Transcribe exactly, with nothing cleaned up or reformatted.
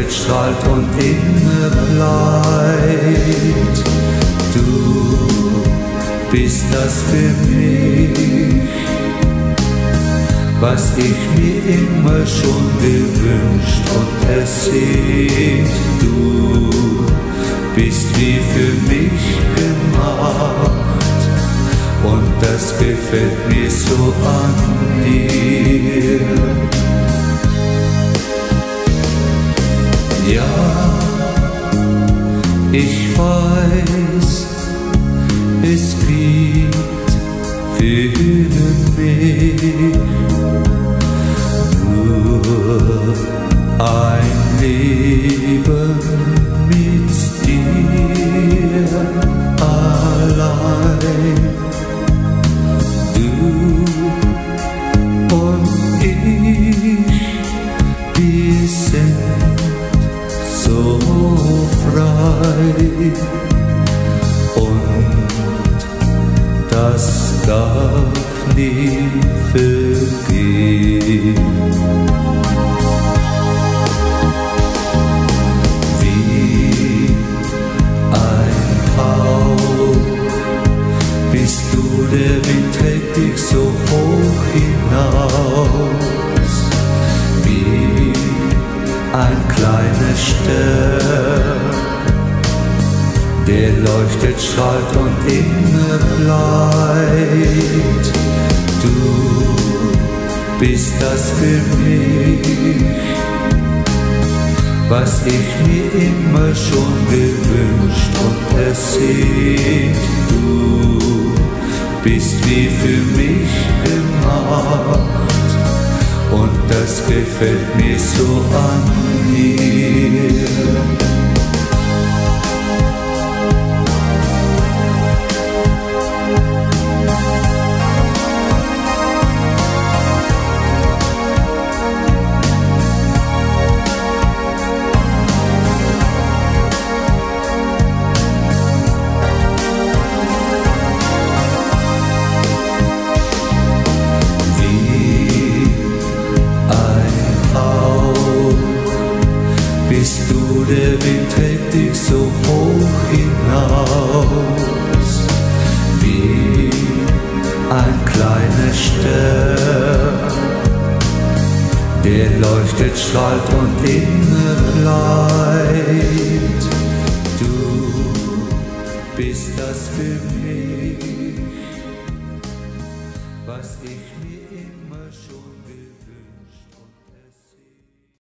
leuchtet, strahlt und immer bleibt. Du bist das für mich, was ich mir immer schon gewünscht und ersehnt. Du bist wie für mich gemacht und das gefällt mir so an dir. Ja, ich weiß, es gibt für mich nur ein Leben mit dir allein. Du und ich, wir sind so frei und das darf nie vergehen. Wie ein Hauch bist du, der Wind trägt dich so hoch hinaus, wie ein kleiner Stern, der leuchtet, strahlt und immer bleibt. Du bist das für mich, was ich mir immer schon gewünscht und ersehnt. Du bist wie für mich gemacht und das gefällt mir so an dir. Bist du, der Wind trägt dich so hoch hinaus, wie ein kleiner Stern, der leuchtet, strahlt und immer bleibt. Du bist das für mich, was ich mir